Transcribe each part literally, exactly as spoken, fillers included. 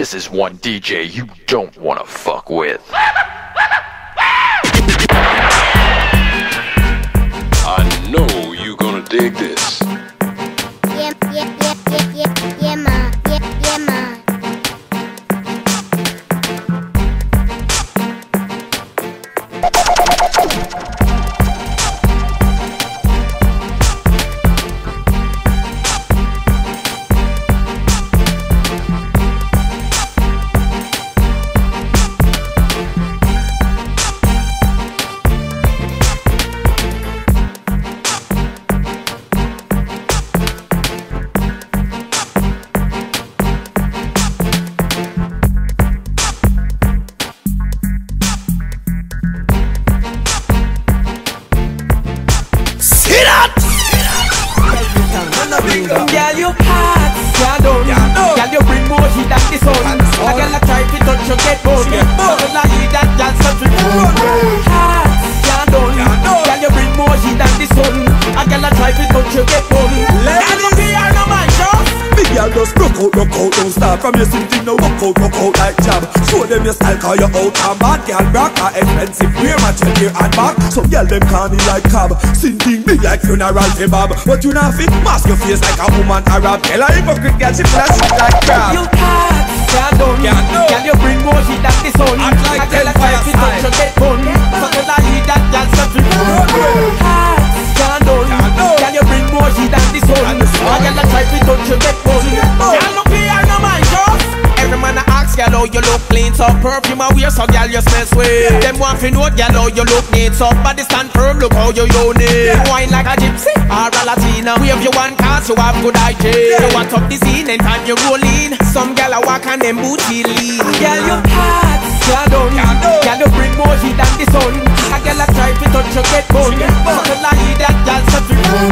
This is one D J you don't wanna fuck with. I know you gonna dig this. Yeah, yeah, yeah, yeah, yeah, yeah, man. Yeah, yeah, man. Girl, you hot, yeah, don't Girl, you bring more heat than the sun. A girl a try to touch you get bone. Something like you that girl such a hot, yeah, don't Girl, you bring more heat than the sun. A girl a try to touch you get bone. Girl, you be her no man, show. Big girl just rock out, rock out, don't start from your sitting now. Rock out, rock out like jab. Show them your style, cause you out and bad. Girl, rock are expensive, wear my check here and back. Some girl them call me like cab. Sitting big like funeral kebab. But you not fit, mask your face like a woman Arab. Tell her hypocrite girl, she flash it like crab. You hot, yeah, don't Girl, you bring more heat than the sun. Act like a girl a try to touch you get bone. Something like you that girl such a hot, yeah, don't Girl, you bring more heat than the sun. A girl a try to touch you get bone. Girl, no fear, no man, just every man a ask, girl, how you look clean. So perfume a wear, so girl, you smell sweet. Them want to know, girl, how you look neat. So body stand firm, look how you unique. Wine like a gypsy or a Latina. Wave you one cause you have good hygiene. You want up the scene, anytime you roll in. Some girl a walk and them booty lean. Girl, you hot, yeah, don't Girl, you bring more heat than the sun. A girl a try to touch you get bone. Something like that, girl, such a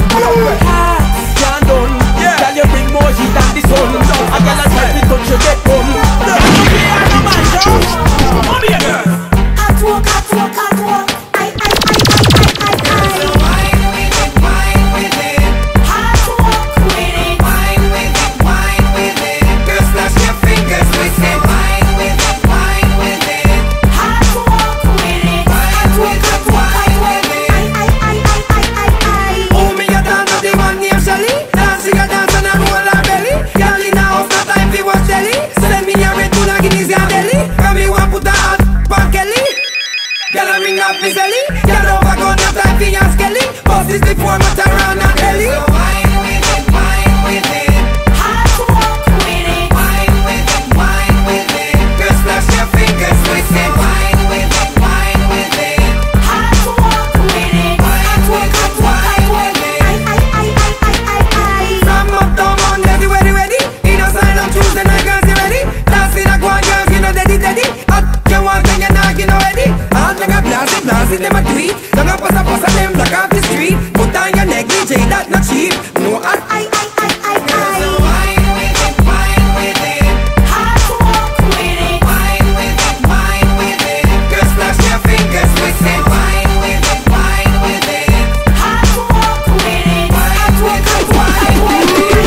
hot, yeah, don't Girl, you bring more heat than the sun. A girl a try to touch you get bone. Girl, you be a no man, show. Mommy, a girl. Hot walk, hot walk, hot walk. I, I, I, I, I, I, I. So wine with it, wine with it. Hot walk with it. Wine with it, wine with it. Girl, splash your fingers with it. Wine with it, wine with it. Hot walk with it. Hot walk, hot walk, hot walk. I, I, I, I, I, I, I. Oh, me a dance with the one named Shelly. Dancing a dance and a roll her belly. Girl in a house, no time for watch telly. Send me a red bull and Guineas your belly. Come me want put a hot pan Kelly. Girl a ring off me belly. Girl over gun no time for your skelly. Boss is before Mataran and Ellie. So wine with it, wine with it. Hot walk with it. Wine with it, wine with it. Girl splash your fingers with it. Wine with it, wine with it. Hot walk with it. Hot walk, hot walk, hot walk. I, I, I, I, I, I, I. From uptown on everywhere ready. In a sign on Tuesday night, girls you ready? Dancing a go on, girls you know daddy daddy. Hot, you want and you not you know ready. Hot like a blast it, blast it, them a tweet. Don't a pass a pass a them block off the street. Put on your neck, D J, that not cheap. No, I, I, I, I, I, so I. wine with it, wine with it. Hot walk with it. Wine with it, wine with it. Girls splash your fingers with it. Wine with it, wine with it. Hot walk with it. Hot walk, hot walk, hot walk.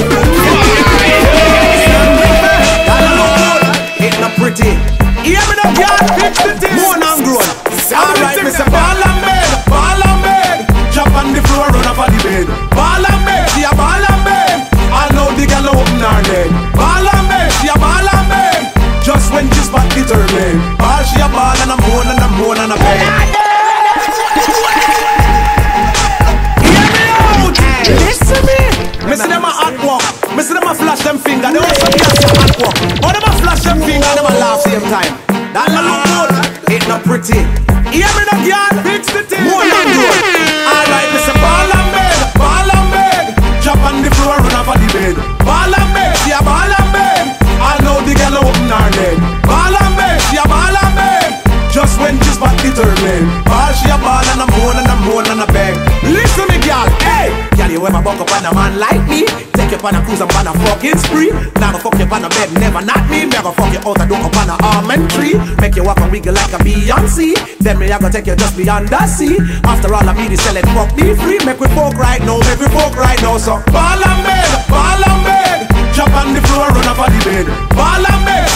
It not pretty. Hear me now, girl, fix the thing. More than grown. Alright, me say ball and bed, ball and bed. Jump on the floor, run up on the bed. Ball and bed, she a ball and bed. I know the girl open her leg. Ball and bed, she a ball and bed. Just when she's back determined. Ball, she a ball and a moan and a moan and a bed. Hear me out. Listen me. Me see them a hot walk. Me see them a flash them finger. They also be a hot walk. How them a flash them finger and them a laugh same time. That no look good. It not pretty. Hear me now, girl. Fix the thing. More than good. Alright, me say ball and bed, ball and bed. Jump on the floor, run off of the bed. Ball and bed, she a ball and bed. I know the girl open her leg. Ball and bed, she a ball and bed. Just when she's back determined. Ball, she a ball and a moan and a moan and a beg. Listen me, girl. Hey, girl, you ever buck up on a man like me? Take you on a cruise and on a fucking spree. Now go fuck you on a bed, never not me. Me go fuck you out and do up on a almond tree. Make you walk and wiggle like a Beyonce. Then me I go take you just beyond the sea. After all I mean is selling fuck be free. Make we fuck right now, make we fuck right now. So ball and bed, ball and bed. Jump on the floor, run up on the bed. Ball and bed,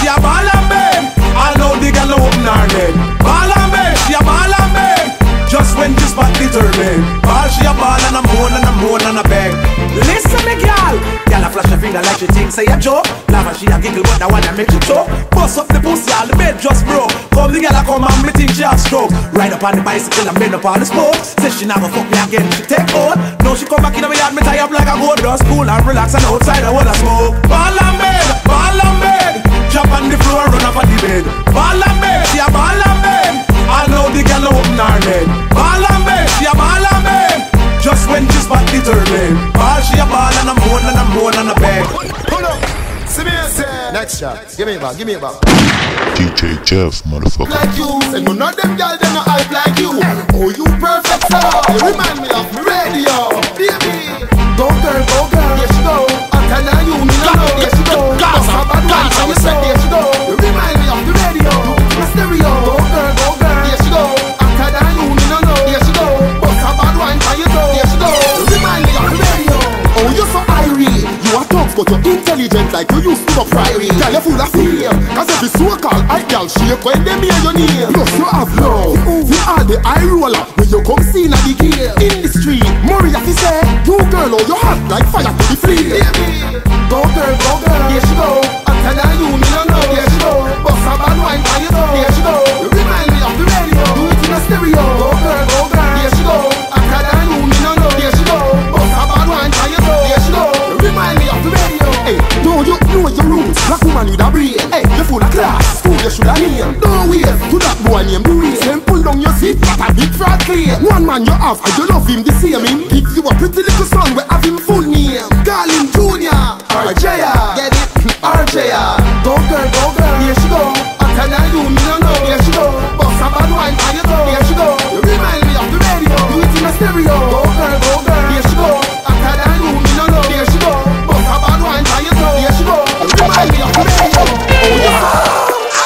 she a ball and beg. I know the girl open her leg. Ball and beg, she a ball and beg. Just when this spot determined. Ball, she a ball and a moan and a moan and a beg. Listen me girl, girl a flash her finger like she thinks say a joke. Laugh and she a giggle but that one a make you choke. Bust up the pussy, all the bed just broke. Come the girl a come and me think she have stroke. Ride up on the bicycle and bend up on the spoke. Say she never fuck me again, she take hold. Now she come back in my yard, me tie up like a goat. Just cool and relax and outside I wanna smoke. Ball and beg, ball and beg. Jump on the floor, run up on the bed. Ball and beg, she a ball and beg. I know the girl open her leg. Ball and beg, she a ball and beg. Just when she spot determined. Ball, she a ball and a moan and a moan and a beg. Hold up, see me say. Next shot, give me it back, give me it back. D J Jeff, motherfucker. Like you, and none of them girls they not hype like you. Oh, you perfect sir. You remind me of me radio, baby. Go girl, go girl, there she go. I'm telling you, me no know, there she go. Gaza, Gaza, you said there she go. You remind me of the radio, my stereo. Go girl, go girl, there she go. I'm telling you, me no know, there she go. Bust a bad wine for you go, there she go. You remind me of the radio. Oh, you're so irie. You are tough, but you're intelligent like you used to the priory. Girl, you're full of fear. Cause every so-called hype girl shake when they hear your name. Plus you have love. You are the eye roller when you come see in the gear. In the street, Maria fi say, you girl, oh, you hot like fire to the flame. Go girl, go girl, here she go. I'm telling you, me no know, here she go. Bust a bad wine for you go, here she go. You remind me of the radio, do it in a stereo. Go girl, go girl, here she go. I'm telling you, me no know, here she go. Bust a bad wine for you go, here she go. You remind me of the radio. Hey, don't you know your roots? Black woman with a brain. Hey, you full of class, school you should have name. Don't wait to that boy named Dwayne. Then pull down your seat, but a big fraud claim. One man you have, and you love him the same. Him give you a pretty little son, we have him full name. Call him Junior, R J A. Get it? R J A. Go girl, go girl, here she go. I'm telling you, me no know, here she go. Bust a bad wine, and you go, here she go. You remind me of the radio, do it in a stereo. Go girl, go girl, here she go. I'm telling you, me no know, here she go. Bust a bad wine, and you go, here she go. You remind me of the radio. Oh yeah.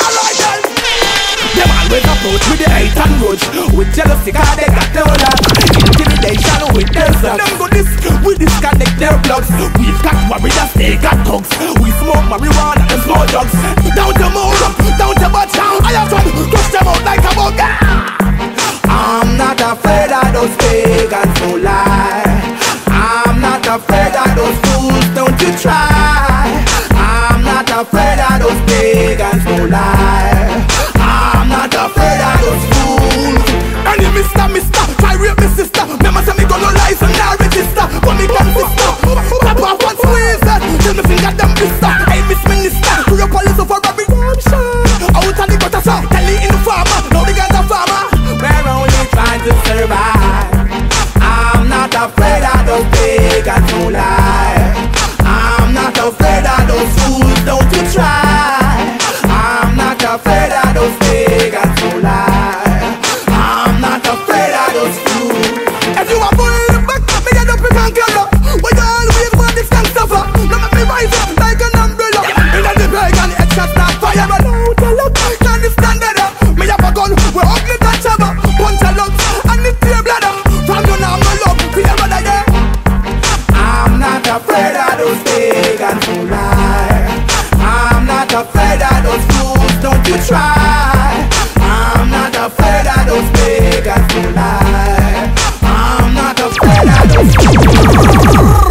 Them always approach with the hate and grudge. With jealousy, cause they got no love. Intimidation with their sons. Them go this, we disconnect their plugs. We've got warriors, they got thugs. We smoke marijuana and small drugs. Down to Mora, down to Buttown. I have fun, crush them out like a bug. I'm not afraid of those pagans, no lie. I'm not afraid of those fools, don't you try. I'm not afraid of those pagans, no lie. I'm not afraid of those fools. And you mister, mister, try rape me sister. Remember say me got no license, now register. But me can sister, clap off one squeeze that. Till me finger them blister. Hey Miss Minister, to your police of a redemption. Out of the gutter sir, tell it in the farmer. Now the guys are farmer. We're only trying to survive. I'm not afraid of those pagans, no lie. I'm not afraid of those fools, don't you try. I'm not afraid of those pagans, no lie. I'm not afraid of those fools. If you are pulling the back, me get up and kill you. Why you always want this kind of stuff? Now make me rise up like an umbrella. In the pagan, it's just not fire. But now tell up, can't stand better. Me have a gun, we're ugly that chopper. Punch a lungs, and it's your bladder. From you now, my love, feel your mother there. I'm not afraid of those pagans, no lie. I'm not afraid of those fools, don't you try. I'm not afraid of those pagans, no lie. I'm not afraid of those fools.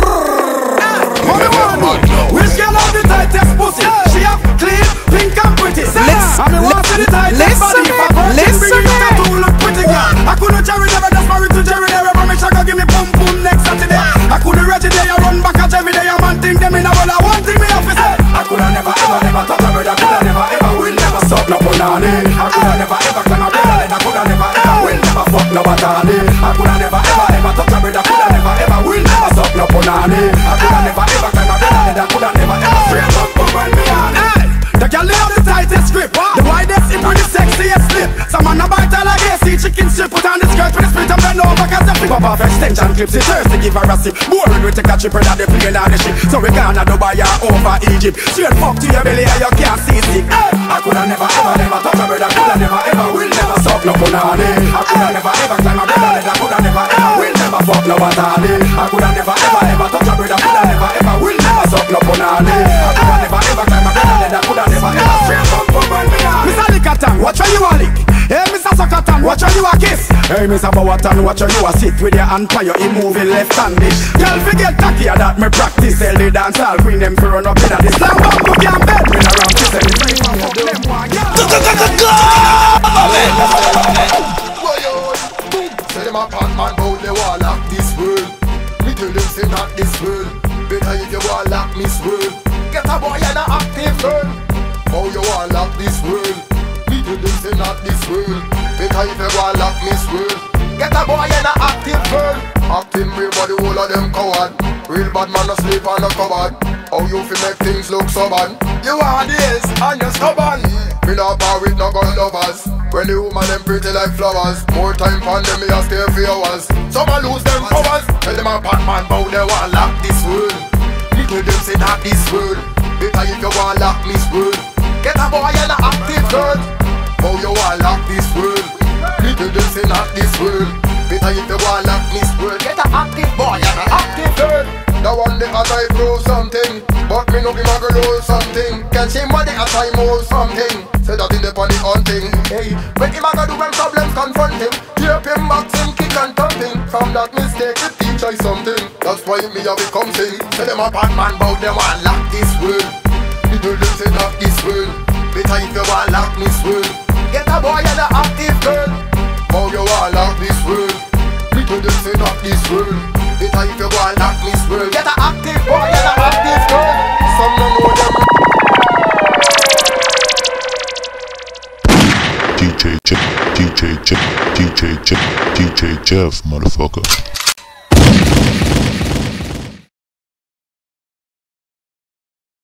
Which girl have the tightest pussy? She have clean, pink and pretty. I mean, what's the tightest body? Listen, listen, to look pretty girl. I couldn't Jerry never just married to Jerry never. Promise I could give me boom boom next Saturday. I couldn't reach it there, I run back at every day. I'm one thing them in a world, I one thing me have to say. I coulda never ever never touch a brother. Coulda never ever will never stop no punani. I coulda never ever climb a brother. I coulda never ever will never fuck no batani. I coulda never ever ever touch a brother. Coulda never ever will never stop no punani. I coulda never ever climb a brother. I coulda never ever straight up when me on. The girl have the tightest grip, the widest hip and the sexiest slip. Some man a bite her like A C chicken strip. Put on the skirt with the split and bend over cause they flip up off extension clips. It hurts to give her a sip. Boring we take a trip that they playing on the ship. So we gonna Dubai or over Egypt. Straight fuck to your belly and you can't see sick. I coulda never ever never touch a brother. Coulda never ever will never suck no punani. I coulda never ever climb a brother. I coulda never ever will never fuck no batani. I coulda never ever ever touch a brother. Coulda never ever will never suck no punani. I coulda never ever climb a brother. I coulda never ever straight Socatan, watch where you a lick. Hey, Mister Socatan, watch where you a kiss. Hey, Mister Bowatan, watch where you a sit with your hand by your hip moving left-handed. Girl, forget tacky that me practice. Tell the dance all queen them fi run up inna this. Slam bump up your bed, been around kiss and it's like fuck them one. Say them a pan man bout the wall lock this world. Me tell them say not this world. Better if you wall lock this world. Get a boy and a active girl. How you wall lock this world? Me tell them say not this world. Better if you wall lock this world. Get a boy and a active girl. Acting real but the whole of them coward. Real bad man no sleep on the cupboard. How you fi make things look so bad? You are this and you're stubborn. Me not bar with no gun lovers. When the woman them pretty like flowers. More time for them me a stay for hours. Some a lose them powers. Tell them a bad man bout they want lock this world. Little them say not this world. Better if you want lock this world. Get a boy and a active girl. How you want lock this world? Little them say not this world. Better if you want lock this world. Get a active boy and a active girl. The one day as I grow something, but me no give a girl or something. Can she money as I more something? Say that in the funny hunting. Hey, when him a go do when problems confront him, keep him box him, kick and thump him. From that mistake to teach I something. That's why me a become sing. Say them a bad man bout them want lock this world. Little them say lock this world. Better if you want lock this world. Get a boy and a active girl. How you want lock this world? Little them say lock this world. Better if you want lock this world. Get a active boy and a active girl. Some no know them. D J Jeff, D J Jeff, D J Jeff, D J Jeff, motherfucker.